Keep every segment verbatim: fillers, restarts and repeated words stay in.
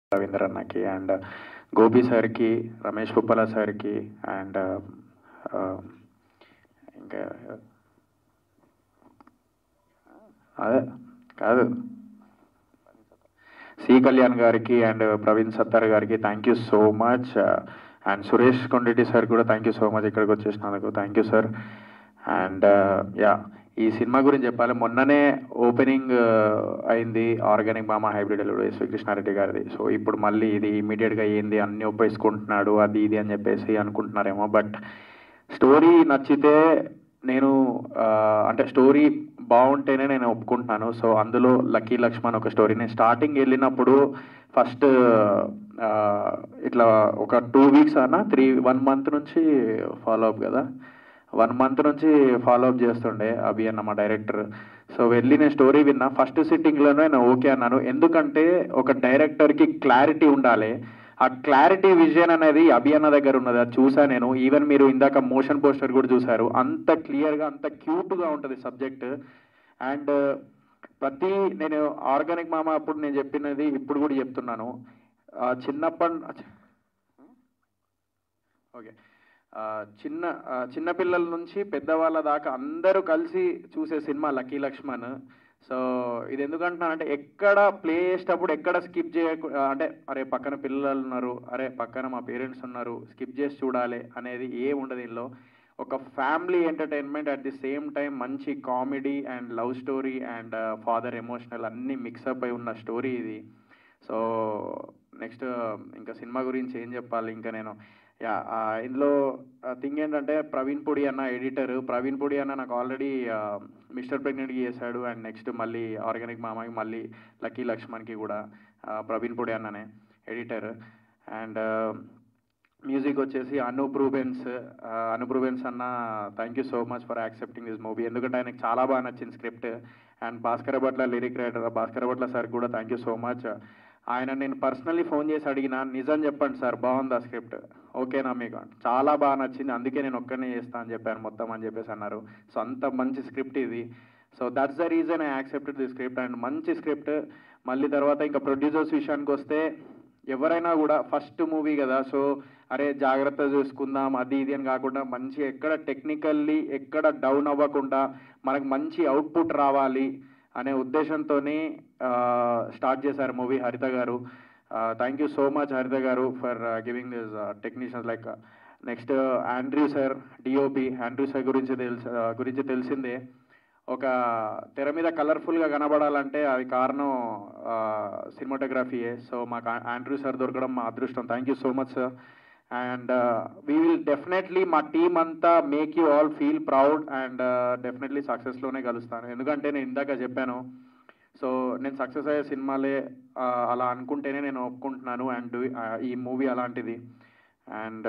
రవీంద్ర అన్నకి అండ్ గోపి సార్కి, రమేష్ పుప్పల సార్కి అండ్ ఇంకా అదే కాదు సి కళ్యాణ్ గారికి అండ్ ప్రవీణ్ సత్తార్ గారికి thank you so much. And Suresh Kondeddi sir కూడా థ్యాంక్ యూ సో మచ్ ఇక్కడికి వచ్చేసినందుకు. Thank you sir. And yeah ఈ సినిమా గురించి చెప్పాలి, మొన్ననే ఓపెనింగ్ అయింది ఆర్గానిక్ మామ హైబ్రిడ్ ఎల్లుడు ఎస్వి కృష్ణారెడ్డి గారిది. సో ఇప్పుడు మళ్ళీ ఇది ఇమీడియట్గా ఏంది అన్నీ ఒప్పేసుకుంటున్నాడు అది ఇది అని చెప్పేసి అనుకుంటున్నారేమో. బట్ స్టోరీ నచ్చితే నేను అంటే స్టోరీ బాగుంటేనే నేను ఒప్పుకుంటున్నాను. సో అందులో లక్కీ లక్ష్మణ్ ఒక స్టోరీ. నేను స్టార్టింగ్ వెళ్ళినప్పుడు ఫస్ట్ ఇట్లా ఒక టూ వీక్స్ అన్నా త్రీ వన్ మంత్ నుంచి ఫాలో అప్ కదా వన్ మంత్ నుంచి ఫాలో అప్ చేస్తుండే అభి అన్న మా డైరెక్టర్. సో వెళ్ళి నేను స్టోరీ విన్నా. ఫస్ట్ సిట్టింగ్లోనే నేను ఓకే అన్నాను. ఎందుకంటే ఒక డైరెక్టర్కి క్లారిటీ ఉండాలి. ఆ క్లారిటీ విజన్ అనేది అభి అన్న దగ్గర ఉన్నది. అది చూసా నేను. ఈవెన్ మీరు ఇందాక మోషన్ పోస్టర్ కూడా చూసారు. అంత క్లియర్గా అంత క్యూట్గా ఉంటుంది సబ్జెక్ట్. అండ్ ప్రతి నేను ఆర్గానిక్ మామ అప్పుడు నేను చెప్పినది ఇప్పుడు కూడా చెప్తున్నాను. చిన్నప్పటి ఓకే చిన్న చిన్నపిల్లల నుంచి పెద్దవాళ్ళ దాకా అందరూ కలిసి చూసే సినిమా లక్కీ లక్ష్మణ్. సో ఇది ఎందుకంటున్నానంటే ఎక్కడ ప్లే చేసేటప్పుడు ఎక్కడ స్కిప్ చేయకు అంటే అరే పక్కన పిల్లలు ఉన్నారు, అరే పక్కన మా పేరెంట్స్ ఉన్నారు, స్కిప్ చేసి చూడాలి అనేది ఏం ఉండదు. దీనిలో ఒక family entertainment at the same time మంచి comedy and love story and father emotional అన్నీ మిక్సప్ అయి ఉన్న స్టోరీ ఇది. సో నెక్స్ట్ ఇంకా సినిమా గురించి ఏం చెప్పాలి ఇంకా నేను యా ఇందులో థింగ్ ఏంటంటే ప్రవీణ్ పొడి అన్న ఎడిటర్. ప్రవీణ్ పొడి అన్న నాకు ఆల్రెడీ మిస్టర్ ప్రెగ్నెంట్కి చేశాడు అండ్ నెక్స్ట్ మళ్ళీ ఆర్గానిక్ మామకి మళ్ళీ లక్కీ లక్ష్మణ్కి కూడా ప్రవీణ్ పొడి అన్ననే ఎడిటర్. అండ్ మ్యూజిక్ వచ్చేసి అనూప్ రూబెన్స్. అనూప్ రూబెన్స్ అన్న thank you so much for accepting this movie. ఎందుకంటే ఆయనకు చాలా బాగా నచ్చింది script. And Bhaskar Bhatla lyric writer Bhaskar Bhatla sir కూడా థ్యాంక్ యూ సో మచ్. ఆయన నేను పర్సనల్లీ ఫోన్ చేసి అడిగిన, నిజం చెప్పండి సార్ బాగుంది ఆ స్క్రిప్ట్, ఓకేనా మీకు, చాలా బాగా నచ్చింది, అందుకే నేను ఒక్కనే చేస్తా అని చెప్పాను మొత్తం అని చెప్పేసి అన్నారు. సో అంత మంచి స్క్రిప్ట్ ఇది. So that's the reason I accepted the script. And మంచి స్క్రిప్ట్. మళ్ళీ తర్వాత ఇంకా ప్రొడ్యూసర్స్ విషయానికి వస్తే ఎవరైనా కూడా ఫస్ట్ మూవీ కదా, సో అరే జాగ్రత్త చూసుకుందాం అది ఇది అని కాకుండా మంచి ఎక్కడ టెక్నికల్లీ ఎక్కడ డౌన్ అవ్వకుండా మనకు మంచి అవుట్పుట్ రావాలి అనే ఉద్దేశంతో స్టార్ట్ చేశారు మూవీ హరిత గారు. Thank you so much Haritha గారు for giving this technicians. Like next Andrew sir DOP. Andrew sir గురించి తెలుసు గురించి తెలిసిందే. ఒక తెర మీద కలర్ఫుల్గా కనబడాలంటే అది కారణం సినిమాటోగ్రఫీయే. సో మాకు ఆండ్రూ సార్ దొరకడం మా అదృష్టం. Thank you so much sir. And we will definitely మా టీమ్ అంతా make you all feel proud and definitely సక్సెస్లోనే కలుస్తాను. ఎందుకంటే నేను ఇందాక చెప్పాను, సో నేను సక్సెస్ అయ్యే సినిమాలే అలా అనుకుంటేనే నేను ఒప్పుకుంటున్నాను. అండ్ ఈ మూవీ అలాంటిది. అండ్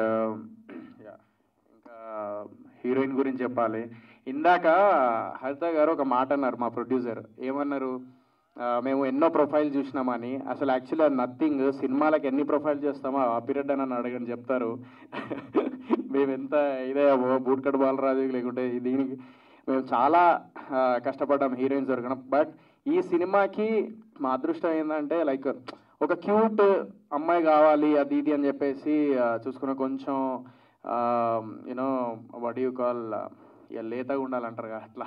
ఇంకా హీరోయిన్ గురించి చెప్పాలి. ఇందాక హరిత గారు ఒక మాట అన్నారు మా ప్రొడ్యూసర్. ఏమన్నారు, మేము ఎన్నో ప్రొఫైల్ చూసినామని. అసలు యాక్చువల్లీ అది నథింగ్. సినిమాలకు ఎన్ని ప్రొఫైల్ చేస్తామో ఆ పీరియడ్ అని అడగని చెప్తారు. మేము ఎంత ఇదే బూట్కట్ బాలరాజు లేకుంటే దీనికి మేము చాలా కష్టపడ్డాం హీరోయిన్స్ దొరకడం. బట్ ఈ సినిమాకి మా అదృష్టం ఏంటంటే లైక్ ఒక క్యూట్ అమ్మాయి కావాలి అది ఇది అని చెప్పేసి చూసుకున్న కొంచెం యూనో వాట్ యూ కాల్ ఇక లేతగా ఉండాలంటారు కదా అట్లా,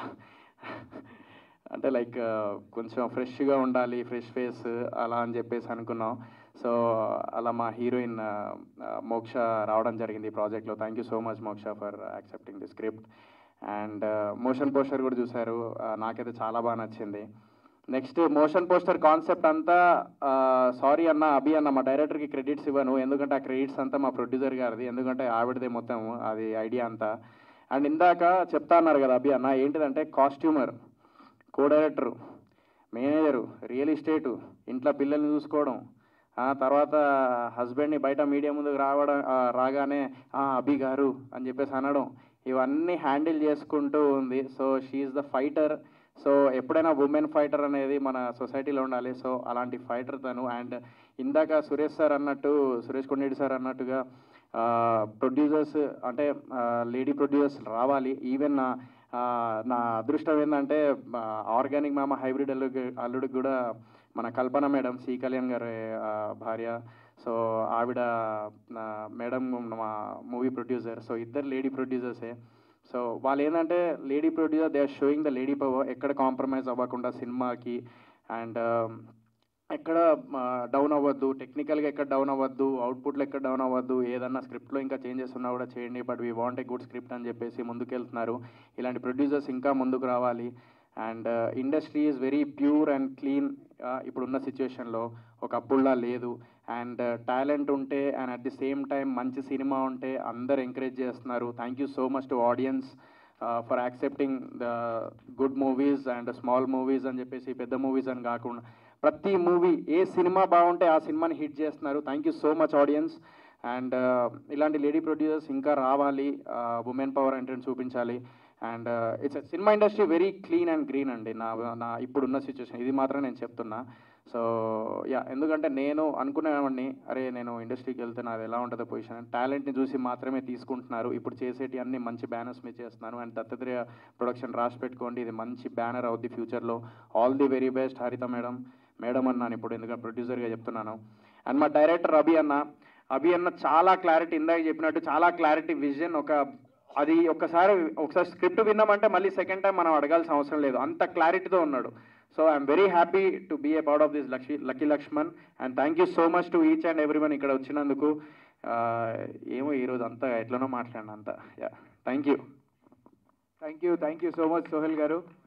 అంటే లైక్ కొంచెం ఫ్రెష్గా ఉండాలి, ఫ్రెష్ ఫేస్ అలా అని చెప్పేసి అనుకున్నాం. సో అలా మా హీరోయిన్ మోక్ష రావడం జరిగింది ఈ ప్రాజెక్ట్లో. Thank you so much Moksha for accepting the script. And motion poster కూడా చూశారు, నాకైతే చాలా బాగా నచ్చింది. నెక్స్ట్ మోషన్ పోస్టర్ కాన్సెప్ట్ అంతా సారీ అన్న అభి అన్న మా డైరెక్టర్కి క్రెడిట్స్ ఇవ్వను, ఎందుకంటే ఆ క్రెడిట్స్ అంతా మా ప్రొడ్యూసర్ గారిది, ఎందుకంటే ఆవిడదే మొత్తం అది ఐడియా అంతా. అండ్ ఇందాక చెప్తా అన్నారు కదా అభి అన్న, ఏంటిదంటే costumer, co director, manager, real estate, ఇంట్లో పిల్లల్ని చూసుకోవడం, తర్వాత హస్బెండ్ని బయట మీడియా ముందుకు రావడం రాగానే అభి గారు అని చెప్పేసి అనడం, ఇవన్నీ హ్యాండిల్ చేసుకుంటూ ఉంది. So she's the fighter. So ఎప్పుడైనా ఉమెన్ ఫైటర్ అనేది మన సొసైటీలో ఉండాలి. సో అలాంటి ఫైటర్ తను. అండ్ ఇందాక సురేష్ సార్ అన్నట్టు సురేష్ కొండెడ్డి సార్ అన్నట్టుగా ప్రొడ్యూసర్స్ అంటే లేడీ ప్రొడ్యూసర్స్ రావాలి. ఈవెన్ నా అదృష్టం ఏంటంటే ఆర్గానిక్ మామ హైబ్రిడ్ అల్లుడు అల్లుడికి కూడా మన కల్పన మేడం, సి కళ్యాణ్ గారి భార్య. సో ఆవిడ మేడం మా మూవీ ప్రొడ్యూసర్. సో ఇద్దరు లేడీ ప్రొడ్యూసర్సే. సో వాళ్ళు ఏంటంటే lady producer, they are showing the lady power. ఎక్కడ కాంప్రమైజ్ అవ్వకుండా సినిమాకి, అండ్ ఎక్కడ డౌన్ అవ్వద్దు, టెక్నికల్గా ఎక్కడ డౌన్ అవ్వద్దు, అవుట్పుట్లో ఎక్కడ డౌన్ అవ్వద్దు, ఏదన్నా స్క్రిప్ట్లో ఇంకా చేంజెస్ ఉన్నా కూడా చేయండి, but we want a good script అని చెప్పేసి ముందుకెళ్తున్నారు. ఇలాంటి ప్రొడ్యూసర్స్ ఇంకా ముందుకు రావాలి. And industry is very pure and clean ఇప్పుడున్న సిచ్యువేషన్లో, ఒకప్పుడులా లేదు. అండ్ టాలెంట్ ఉంటే and at the same time మంచి సినిమా ఉంటే అందరు ఎంకరేజ్ చేస్తున్నారు. Thank you so much to audience for accepting the good movies and small movies అని చెప్పేసి, పెద్ద మూవీస్ అని కాకుండా ప్రతి మూవీ ఏ సినిమా బాగుంటే ఆ సినిమాని హిట్ చేస్తున్నారు. Thank you so much audience. And ఇలాంటి లేడీ ప్రొడ్యూసర్స్ ఇంకా రావాలి, ఉమెన్ పవర్ అంటే చూపించాలి. And it's cinema industry very clean and green అండి నా నా ఇప్పుడున్న సిచ్యువేషన్, ఇది మాత్రం నేను చెప్తున్నా. సో యా, ఎందుకంటే నేను అనుకునేవాడిని, అరే నేను ఇండస్ట్రీకి వెళ్తే నాది ఎలా ఉంటుందో పొజిషన్, టాలెంట్ని చూసి మాత్రమే తీసుకుంటున్నారు. ఇప్పుడు చేసేటి అన్ని మంచి బ్యానర్స్ మీద చేస్తున్నాను. అండ్ దత్తాత్రేయ ప్రొడక్షన్ రాసి పెట్టుకోండి, ఇది మంచి బ్యానర్ అవుద్ది ఫ్యూచర్లో. All the very best Haritha madam. Madam అన్నాను ఇప్పుడు ఎందుకంటే ప్రొడ్యూసర్గా చెప్తున్నాను. అండ్ మా డైరెక్టర్ అభి అన్న. అభి అన్న చాలా క్లారిటీ, ఇందాక చెప్పినట్టు చాలా క్లారిటీ, విజన్. ఒక అది ఒకసారి ఒకసారి స్క్రిప్ట్ విన్నామంటే మళ్ళీ సెకండ్ టైం మనం అడగాల్సిన అవసరం లేదు, అంత క్లారిటీతో ఉన్నాడు. So I'm very happy to be a part of this lucky lucky Lakshman. And thank you so much to each and every one ఇక్కడ వచ్చినందుకు. ఏమో ఈరోజు అంతా ఎట్లనో మాట్లాడిన అంతా. Yeah, thank you. Thank you thank you so much Sohel గారు.